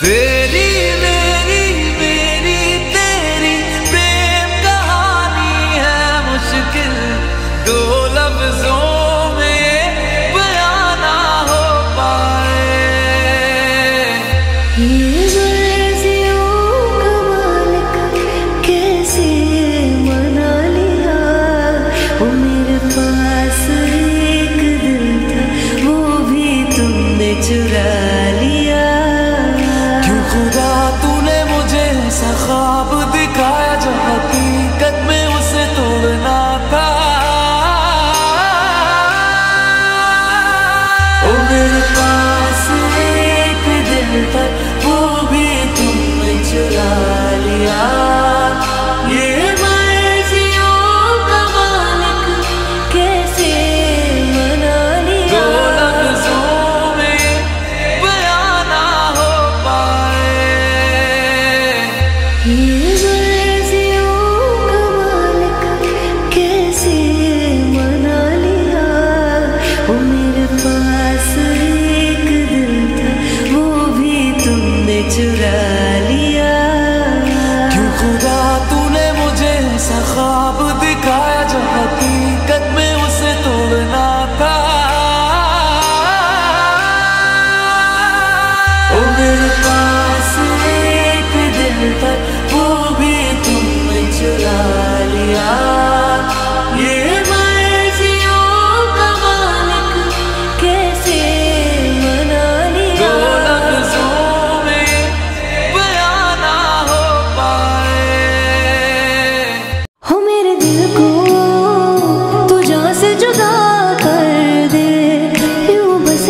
तेरी मेरी मेरी तेरी प्रेम कहानी है मुश्किल, दो लफ्जों में बयां ना हो पाए। ये गुलज़ियों का मालिक कैसे मना लिया, वो मेरे पास एक दिल था वो भी तुमने चुरा लिया। खुदा तूने मुझे ऐसा ख्वाब दिखाया जो हकीकत में उसे तोड़ना था। ओ मेरे पास एक दिल था वो भी तुमने चुरा लिया। ये मर्जियों का मालिक कैसे मना लिया, दो लफ्जों में बयां ना हो पाए। ये गुलज़ियों का मालिक कैसे मना लिया। वो मेरे पास एक दिल था वो भी तुमने चुरा लिया। क्यों खुदा तूने मुझे ऐसा ख्वाब दिखाया जो हकीकत में उसे तोड़ना था। ओ मेरे पास एक दिल था वो भी तुमने चुरा लिया। ये मर्जियों का मालिक कैसे मना लिया, दो लफ्जों में बयां ना हो पाए। हो मेरे दिल को तू जान से जुदा कर दे, यूं बस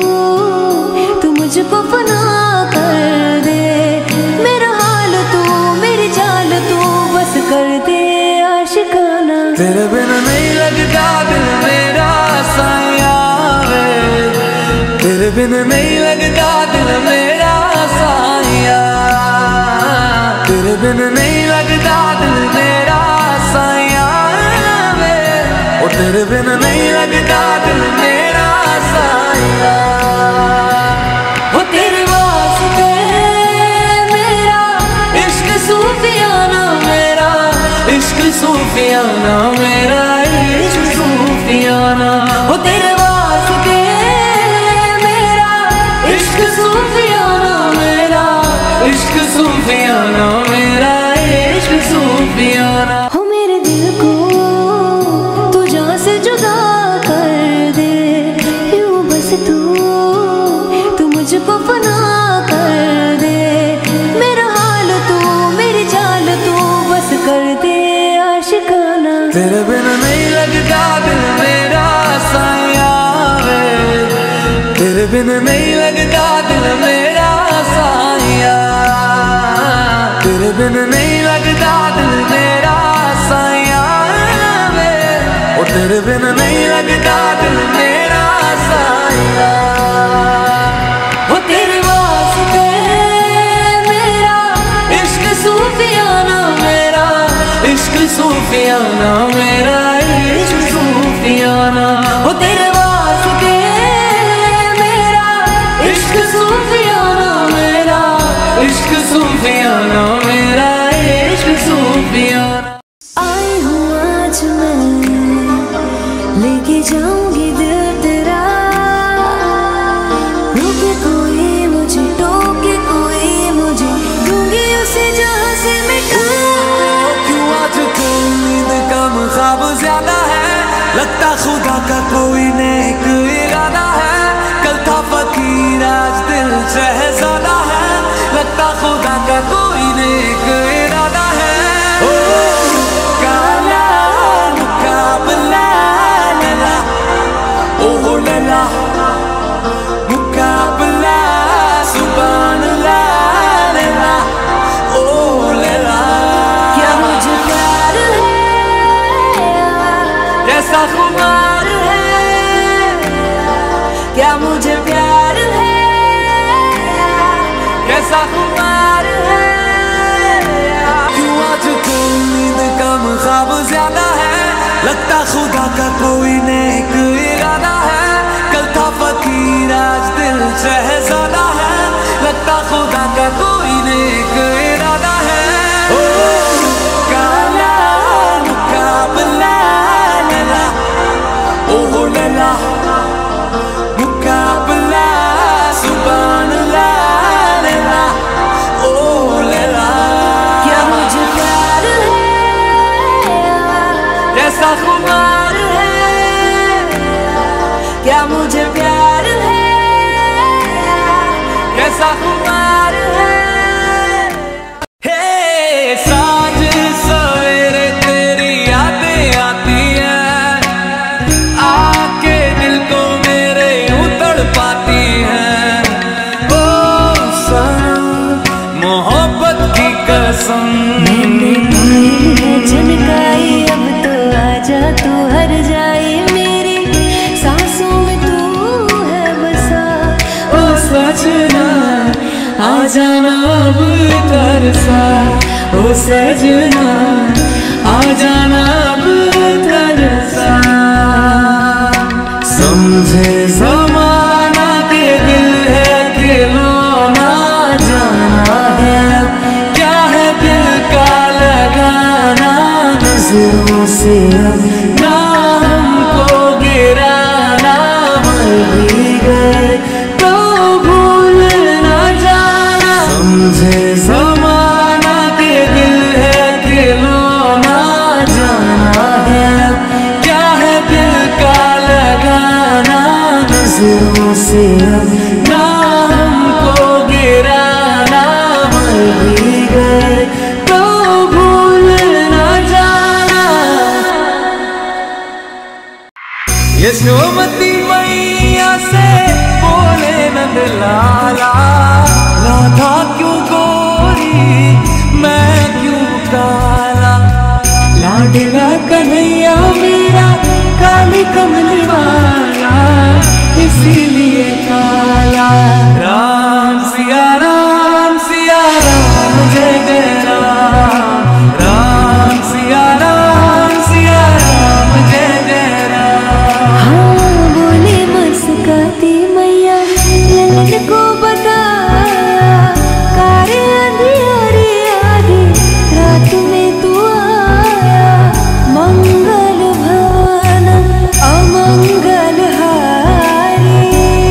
तू मुझको फना कर दे। मेरा हाल तू मेरी चाल तू बस कर दे आशिकाना। तेरे बिन नहीं लगता दिल मेरा साया वे, तेरे बिन नहीं लगता दिल मेरा साया, तेरे बिन नहीं लगता दिल मेरा साया वे, ओ तेरे बिन नहीं लगता दिल मेरा साया। वो तेरे वास्ते मेरा इश्क सूफियाना, मेरा इश्क सूफियाना मेरा इश्क सूफियाना, वो तेरे वास्ते मेरा इश्क सूफियाना, मेरा इश्क सूफियाना मेरा इश्क सूफियाना। हो मेरे दिल को तू जान से जुदा कर दे, यूं बस तू मुझको फना कर दे। मेरा हाल तू मेरी चाल तू बस कर दे आशिकाना। तेरे बिन नहीं लगता दिल मेरा साया वे, तेरे बिन नहीं लगता दिल मेरा साया, तेरे बिन नहीं लगता दिल मेरा साया वे, ओ तेरे बिन नहीं लगता दिल मेरा साया। वो तेरे वास्ते मेरा इश्क सूफियाना, मेरा इश्क सूफियाना मेरा इश्क सूफियाना, वो तेरे वास्ते मेरा इश्क सूफियाना मेरा इश्क सूफियाना मेरा इश्क सूफियाना। आई हूँ आज मैं लेके जाऊंगी दिल तेरा, रोके कोई मुझे टोके कोई मुझे, दूंगी उसे जहाँ से मिटा। क्यों आजकल नींद कम ख्वाब ज्यादा है, लगता खुदा का कोई नेक इरादा है। कल था फकीर आज दिल शहजादा है, लगता खुदा का कोई नेक इरादा है। ओ काला मुकाबला लैला, ओ लैला मुकाबला सुभान अल्लाह लैला, ओ लैला। क्या मुझे प्यार है, कैसा खुमार है, क्या मुझे प्यार है, कैसा खुमार है। क्यों आजकल नींद कम ख्वाब ज्यादा है, लगता खुदा का कोई नेक इरादा है। कल था फकीर आज दिल शहजादा है, लगता खुदा का एक इरादा है। ओ काला मुकाबला लैला, ओ लैला मुकाबला सुभान अल्लाह लैला, ओ लैला। क्या मुझे प्यार है जैसा खुमार है, क्या मुझे प्यार है कैसा खुमार है। हे साँझ सवेरे तेरी यादें आती हैं, आके दिल को मेरे यूं तड़पाती हैं। ओ सनम मोहब्बत की कसम, मैंने पाई है झनकाई, अब तो आजा तू हर जाए, मेरी सांसों में तू है बसा। ओ सजना आ जाना अब तरसा, ओ सजना आ जाना अब तरसा। समझे ज़माना के दिल है खिलौना, जाना है अब क्या है दिल का लगाना। नज़रों से अब ना हमको गिराना, मर भी गए तो भूल ना जाना। समझे ज़माना के दिल है खिलौना, जाना है अब क्या है दिल का लगाना। नज़रों से अब ना हमको गिराना, मर भी गए तो भूल ना जाना। यशोमती मैया से बोले नंद लाला, राधा क्यों गोरी मैं क्यों काला। लाडला कन्हैया मेरा काली कमली वाला, इसीलिए काला। राम सिया राम जय जय राम, राम सिया राम जय जय राम। हाँ बोले मुस्काती मैया, ललन को बताया, कारे अंधियारी आधी रात में तू आया। मंगल भवन अमंगल हारी,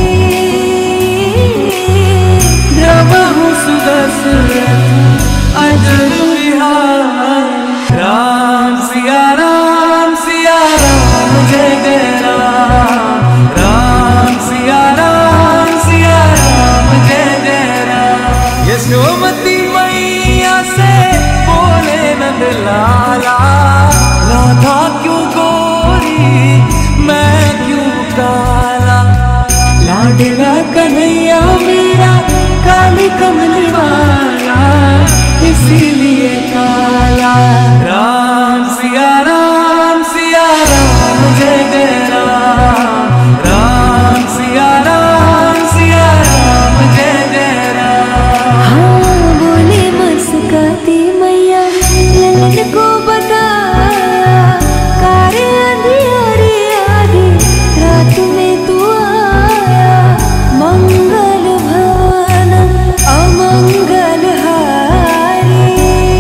द्रवहु सुदर्शन अजर विहार। राम सिया राम जय जय राम, राम सिया राम जय जय राम। यशोमती मैया से बोले नंद लाला, राधा क्यों गोरी मैं क्यों काला। लाडला कन्हैया मेरा काली कमली वाला, इसीलिए काला। राम सिया राम जय जय राम, राम सिया राम जय जय राम। हाँ बोले मुस्काती मैया, ललन को बताया, कारे अंधियारी आधी रात में तू आया। मंगल भवन अमंगल हारी,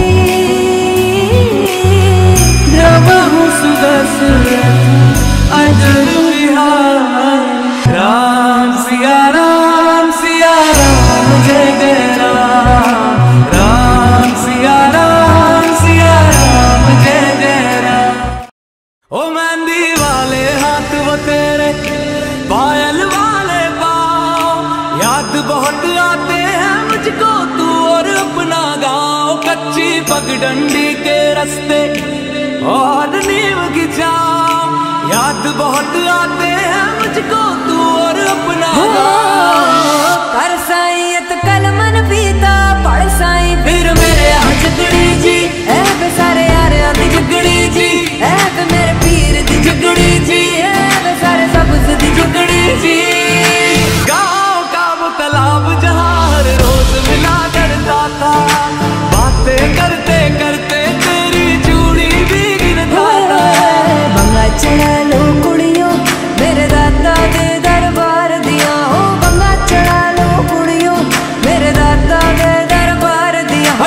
द्रवहु सुदर्शन अजर विहार। राम सिया राम जय जय राम, राम सिया राम जय जय राम। ओ मेहंदी वाले हाथ वो तेरे, पायल वाले पाँव, याद बहुत आते हैं मुझको तू और अपना गाँव। कच्ची पगडंडी के रास्ते और नीम की छाँव, याद बहुत आते हैं मुझको तू और अपना गाँव। कर साईयत कलमन पीता पढ़ साई, फिर मेरे हजगड़ी जी ऐ बे सारे यार आदि झगड़ी जी, ऐ बे मेरे पीर दी झगड़ी जी, ऐ बे सारे सबस दी झगड़ी जी। गाँव का वो तालाब जहाँ हर रोज मिला करता था, बातें करते करते तेरी चूड़ी भी गिनता था। बंगा चढ़ा लो कुड़ियों मेरे दादा दे दरबार दिया, हो बंगा चढ़ा लो कुड़ियों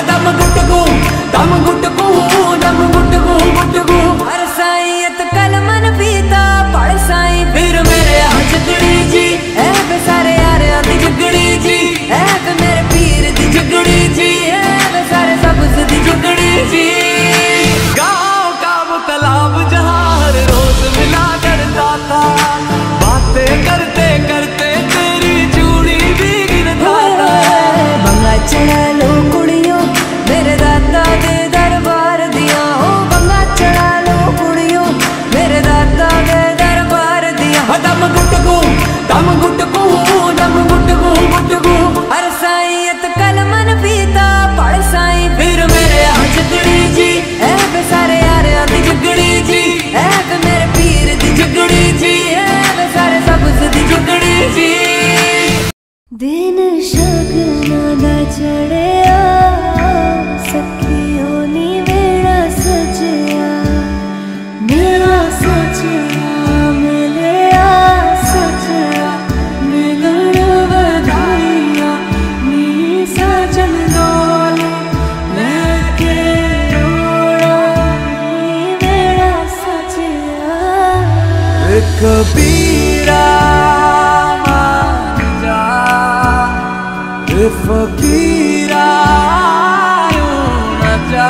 दम गुटगु दम गुटगु दम गुटगु गुटगु। हर साईं कल मन पीता पढ़ साईं फिर मेरे झगड़ी जी ऐ बे सारे यार दी झगड़ी जी ऐ बे मेरे पीर दी झगड़ी जी ऐ बे सारे सबस दी झगड़ी जी। गाँव का वो तालाब जहाँ हर रोज मिला करता था, बातें करते करते तेरी चूड़ी भी गिरता था। बंगा चढ़ा लो कुड़ियों मेरे दादा दे दरबार दिया हो, बंगा चढ़ा लो कुड़ियों मेरे दादा दे दरबार दिया। दम गुटगु दम गुटगु दम गुटगु गुटगु। हर साईं कल मन पीता पढ़ साईं फिर मेरे झगड़ी जी ऐ बे सारे यार दी झगड़ी जी ऐ बे मेरे पीर दी झगड़ी जी ऐ बे सारे सबस दी झगड़ी जी। दिन शगना दा चढ़िया सखियों नी वेड़ा सजया, मेरा सजया मिलिया सजया मिलन बधाइया नी सजन डोले लेके ओड़ा नी वेड़ा सजया। कबीरा मान जा फकीरा न जा,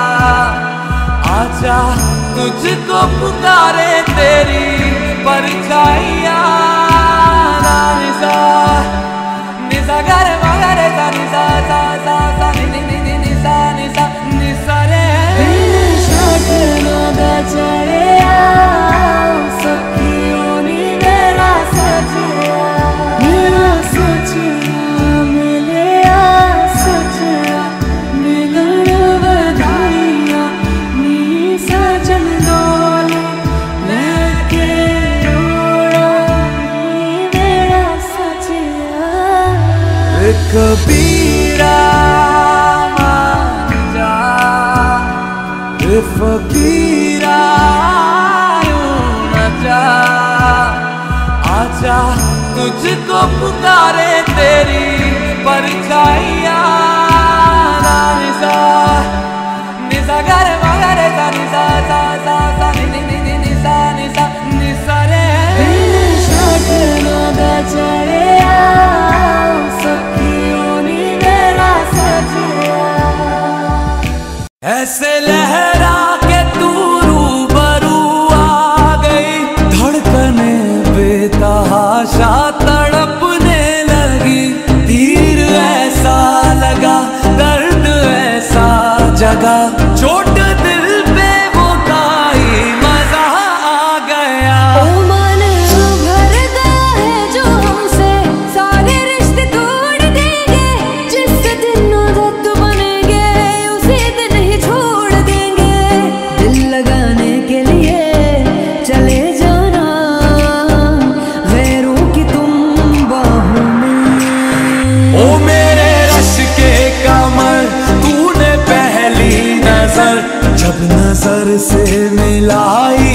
आजा तुझको पुकारे तेरी परछाइयाँ। निसा निसा गर मगर सा निसा सा सा सा नि नि नि नि निसा निसा निसा रे। शगना दा चढ़िया सखियों नी वेड़ा सजया, मेरा सजया मिलिया सजया मिलन बधाइया नी सजन डोले लेके ओड़ा नी वेड़ा सजया। कबीरा मान जा फकीरा न जा, आजा तुझको पुकारे तेरी परछाइयाँ। निसा निसा गर मगर सा निसा सा सा सा नि नि नि नि निसा निसा निसा रे। शगना दा चढ़िया सखियों नी वेड़ा सजया। ऐसे लहरा के तू रूबरू आ गई, धड़कने बेतहाशा तड़पने लगी। तीर ऐसा लगा दर्द ऐसा जगा, चोट दिल पे वो काई मजा आ गया। ओ मन भर गया है जो हमसे सारे रिश्ते तोड़ देंगे, जिस दिन उदत बनेंगे उसी दिन ही छोड़ देंगे। दिल लगाने के लिए चले जाना गैरों की तुम बाहों में। ओ मेरे रश के कमर तूने पहली नजर जब नजर से मिलाई,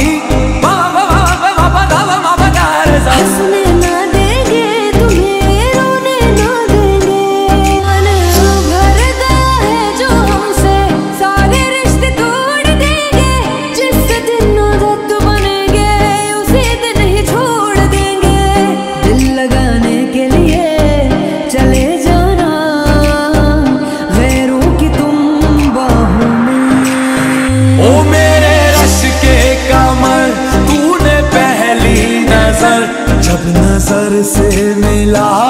हंसने ना देंगे तुम्हें रोने ना देंगे। मन भर गया है जो हमसे सारे रिश्ते तोड़ देंगे, जिस दिन उदत बनेंगे उसी दिन ही छोड़ देंगे। दिल लगाने के लिए चले जाना गैरों की तुम बाहों में। ओ मेरे रश के कमर तूने पहली नजर जब नजर से मिला